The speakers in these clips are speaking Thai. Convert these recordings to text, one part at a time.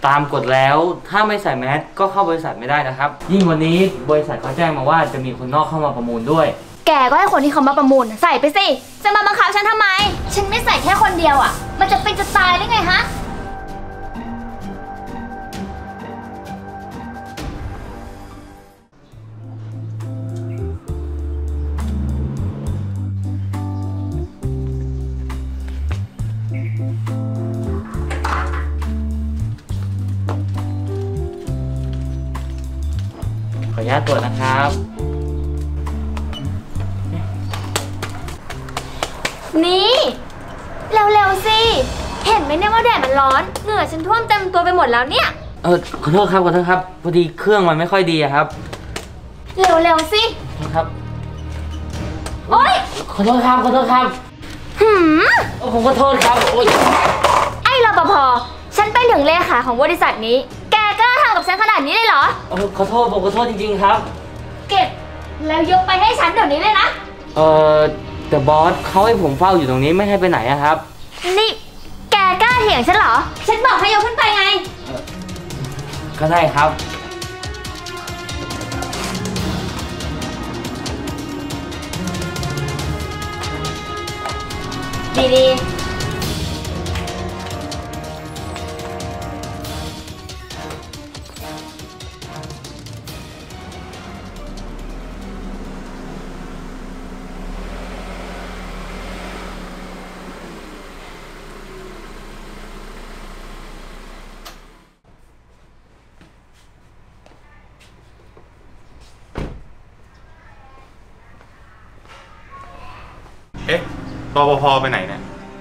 ตามกฎแล้วถ้าไม่ใส่แมสก็เข้าบริษัทไม่ได้นะครับยิ่งวันนี้บริษัทเขาแจ้งมาว่าจะมีคนนอกเข้ามาประมูลด้วยแกก็ให้คนที่เขามาประมูลใส่ไปสิจะมาบังคับฉันทำไมฉันไม่ใส่แค่คนเดียวอ่ะมันจะเป็นจะตายได้ไงฮะขออนุญาตตรวจนะครับนี่เร็วๆสิเห็นไหมเนี่ยว่าแดดมันร้อนเหงื่อฉันท่วมเต็มตัวไปหมดแล้วเนี่ยขอโทษครับพอดีเครื่องมันไม่ค่อยดีครับเร็วๆสิครับโอ๊ยขอโทษครับผมขอโทษครับโอ๊ยไอ้รปภ.ฉันเป็นถึงเลขาของบริษัทนี้แกกล้าทำกับฉันขนาดนี้เลยเหรอผมขอโทษจริงๆครับเก็บแล้วยกไปให้ฉันเดี๋ยวนี้เลยนะแต่บอสเขาให้ผมเฝ้าอยู่ตรงนี้ไม่ให้ไปไหนครับนี่แกกล้าเถียงฉันเหรอฉันบอกให้ยกขึ้นไปไงก็ได้ครับดีเอ๊ะรปภ.ไปไหนเนี่ย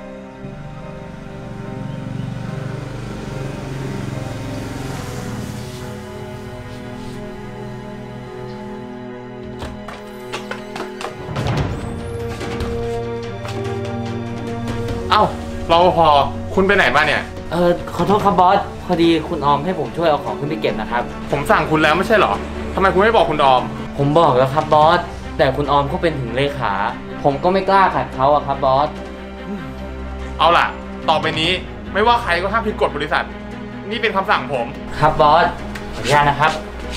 เอ้ารปภ.คุณไปไหนมาเนี่ยขอโทษครับบอสพอดีคุณออมให้ผมช่วยเอาของขึ้นไปเก็บนะครับผมสั่งคุณแล้วไม่ใช่เหรอทำไมคุณไม่บอกคุณออมผมบอกแล้วครับบอสแต่คุณออมเขาเป็นถึงเลขาผมก็ไม่กล้าขัดเขาอะครับบอสเอาล่ะต่อไปนี้ไม่ว่าใครก็ห้ามผิดกฎบริษัทนี่เป็นคำสั่งผมครับบอสขออนุญาตนะครับ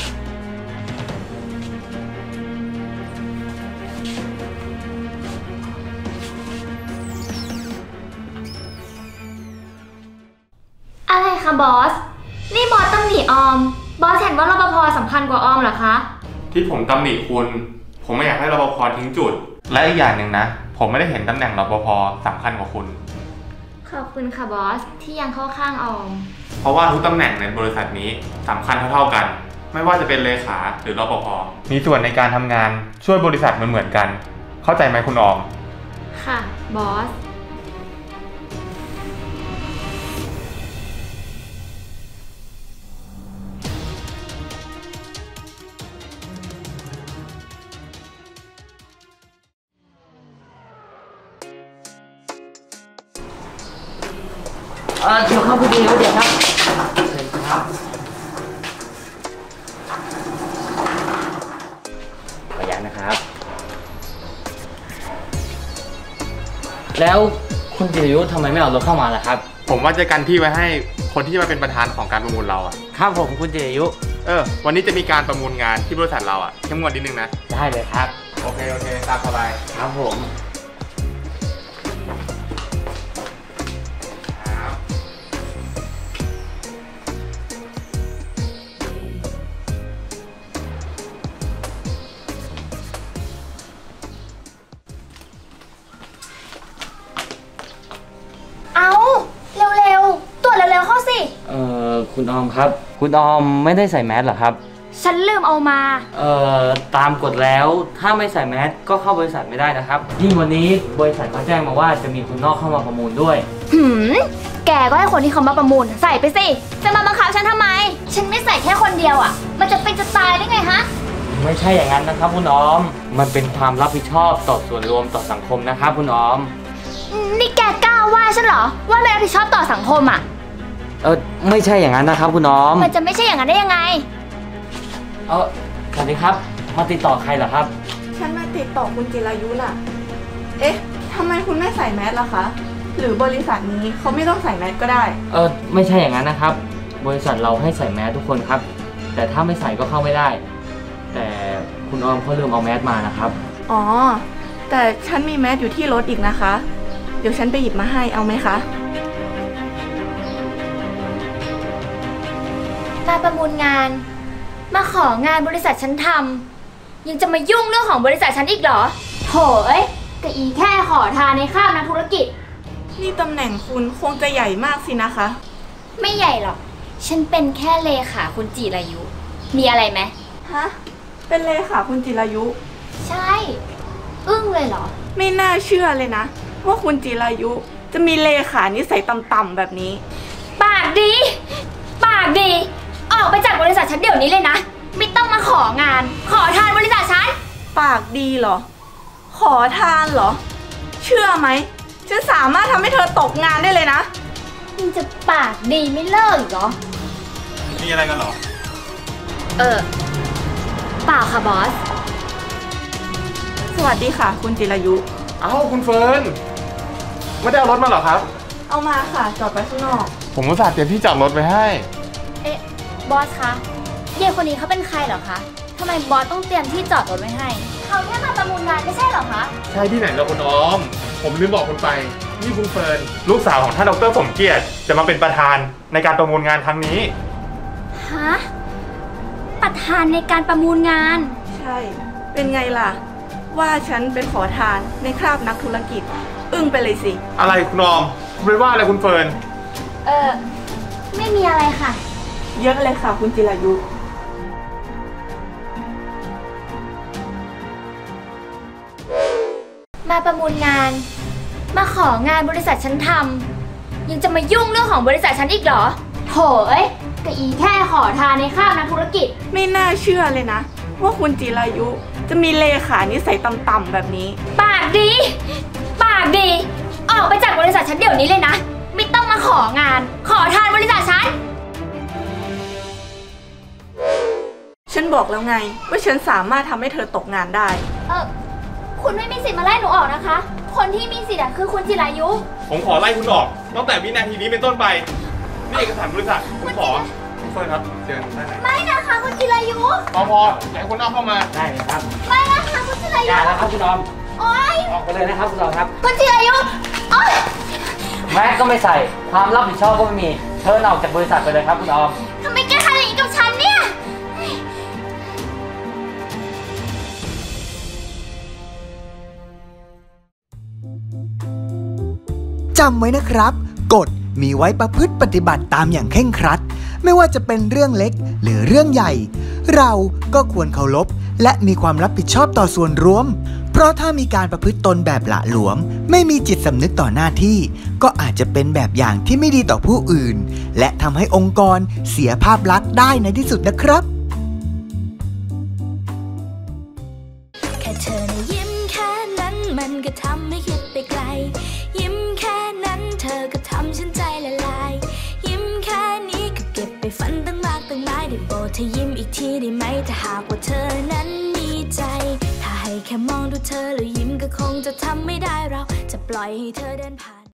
อะไรคะบอสนี่บอสตำหนิออมบอสเห็นว่ารปภ.สำคัญกว่าออมเหรอคะที่ผมตำหนิคุณผมไม่อยากให้รปภ.ทิ้งจุดและอีกอย่างหนึ่งนะผมไม่ได้เห็นตำแหน่งรปภ.สำคัญกว่าคุณขอบคุณค่ะบอสที่ยังเข้าข้างออมเพราะว่าทุกตำแหน่งในบริษัทนี้สำคัญเท่ากันไม่ว่าจะเป็นเลขาหรือรปภ.มีส่วนในการทำงานช่วยบริษัทเหมือนกันเข้าใจไหมคุณออมค่ะบอสเดี๋ยวครับพอดีเดี๋ยวครับขออนุญาตนะครับแล้วคุณจิรยุทธทำไมไม่เอารถเข้ามาล่ะครับผมว่าจะกันที่ไว้ให้คนที่จะมาเป็นประธานของการประมูลเราอ่ะครับผมคุณจิรยุทธวันนี้จะมีการประมูลงานที่บริษัทเราอ่ะเข้มงวดนิดนึงนะได้เลยครับโอเคตามสบายครับผมคุณออมครับคุณออมไม่ได้ใส่แมสเหรอครับฉันลืมเอามาตามกฎแล้วถ้าไม่ใส่แมสก็เข้าบริษัทไม่ได้นะครับยิ่งวันนี้บริษัทเขาแจ้งมาว่าจะมีคนนอกเข้ามาประมูลด้วยแกก็ให้คนที่เขามาประมูลใส่ไปสิจะมาบังคับฉันทำไมฉันไม่ใส่แค่คนเดียวอ่ะมันจะเป็นจะตายได้ไงฮะไม่ใช่อย่างนั้นนะครับคุณออมมันเป็นความรับผิดชอบต่อส่วนรวมต่อสังคมนะครับคุณออมนี่แกกล้าว่าฉันเหรอว่าไม่รับผิดชอบต่อสังคมอ่ะไม่ใช่อย่างนั้นนะครับคุณออมมันจะไม่ใช่อย่างนั้นได้ยังไงสวัสดีครับมาติดต่อใครเหรอครับฉันมาติดต่อคุณจิรายุน่ะเอ๊ะทำไมคุณไม่ใส่แมสล่ะคะหรือบริษัทนี้เขาไม่ต้องใส่แมสก็ได้ไม่ใช่อย่างนั้นนะครับบริษัทเราให้ใส่แมสทุกคนครับแต่ถ้าไม่ใส่ก็เข้าไม่ได้แต่คุณออมเขาลืมเอาแมสมานะครับอ๋อแต่ฉันมีแมสอยู่ที่รถอีกนะคะเดี๋ยวฉันไปหยิบมาให้เอาไหมคะมาประมูลงานมาของานบริษัทฉันทำยังจะมายุ่งเรื่องของบริษัทฉันอีกเหรอโถเอ้ยกะอีแค่ขอทานในข้าวนักธุรกิจนี่ตำแหน่งคุณคงจะใหญ่มากสินะคะไม่ใหญ่หรอกฉันเป็นแค่เลขาคุณจิรายุมีอะไรไหมฮะเป็นเลขาคุณจิรายุใช่อึ้งเลยเหรอไม่น่าเชื่อเลยนะว่าคุณจิรายุจะมีเลขานิสัยต่ำๆแบบนี้ปากดีออกไปจากบริษัทฉันเดี๋ยวนี้เลยนะไม่ต้องมาของานขอทานบริษัทฉันปากดีเหรอขอทานเหรอเชื่อไหมฉันสามารถทำให้เธอตกงานได้เลยนะมึงจะปากดีไม่เลิกอีกเหรอมีอะไรกันเหรอเปล่าค่ะบอสสวัสดีค่ะคุณจิรายุเอ้าคุณเฟิร์นไม่ได้เอารถมาเหรอครับเอามาค่ะจอดไว้ข้างนอกผมอุตส่าห์เตรียมที่จอดรถไว้ให้บอสคะเย่คนนี้เขาเป็นใครเหรอคะทำไมบอสต้องเตรียมที่จอดรถไว้ให้เขาแค่มาประมูลงานไม่ใช่เหรอคะใช่ที่ไหนเราคุณออมผมลืมบอกคุณไปนี่คุณเฟิร์นลูกสาวของท่านดร.สมเกียรติจะมาเป็นประธานในการประมูลงานครั้งนี้ฮะประธานในการประมูลงานใช่เป็นไงล่ะว่าฉันเป็นขอทานในคราบนักธุรกิจอึ้งไปเลยสิอะไรคุณออมคุณไปว่าอะไรคุณเฟิร์นไม่มีอะไรค่ะเยอะเลยค่ะคุณจิรายุมาประมูลงานมาของานบริษัทฉันทำยังจะมายุ่งเรื่องของบริษัทฉันอีกเหรอโถเอ้ยกะอีแค่ขอทานในข้าวนักธุรกิจไม่น่าเชื่อเลยนะว่าคุณจิรายุจะมีเลขานิสัยต่ำๆแบบนี้ปากดีออกไปจากบริษัทฉันเดี๋ยวนี้เลยนะไม่ต้องมาของานขอทานบริษัทฉันบอกแล้วไงว่าฉันสามารถทำให้เธอตกงานได้คุณไม่มีสิทธิ์มาไล่หนูออกนะคะคนที่มีสิทธิ์คือคุณจิรายุผมขอไล่คุณออกตั้งแต่วินาทีนี้เป็นต้นไปนี่เอกสารบริษัทผมขอเฟิร์นครับเชิญได้ไหมไม่นะคะคุณจิรายุพอให้คุณอ้อมเข้ามาได้เลยครับไม่นะคะคุณจิรายุได้แล้วครับคุณออมโอ๊ยออกไปเลยนะครับคุณออมครับคุณจิรายุโอ๊ยแม่ก็ไม่ใส่ความรับผิดชอบก็ไม่มีเชิญออกจากบริษัทไปเลยครับคุณออมทำไมแกทำอย่างนี้กับฉันเนี่ยจำไว้นะครับกฎมีไว้ประพฤติปฏิบัติตามอย่างเคร่งครัดไม่ว่าจะเป็นเรื่องเล็กหรือเรื่องใหญ่เราก็ควรเคารพและมีความรับผิดชอบต่อส่วนรวมเพราะถ้ามีการประพฤติตนแบบหละหลวมไม่มีจิตสำนึกต่อหน้าที่ก็อาจจะเป็นแบบอย่างที่ไม่ดีต่อผู้อื่นและทำให้องค์กรเสียภาพลักษณ์ได้ในที่สุดนะครับแค่เธอนะยิ้มแค่นั้นมันก็ทำให้คิดไปไกลยิ้มแค่นั้นเธอก็ทำฉันใจละลายยิ้มแค่นี้ก็เก็บไปฝันตั้งมากตั้งหลายได้โปรดเธอยิ้มอีกทีได้ไหมถ้าหากว่าเธอนั้นมีใจถ้าให้แค่มองดูเธอแล้วยิ้มก็คงจะทำไม่ได้เราจะปล่อยให้เธอเดินผ่าน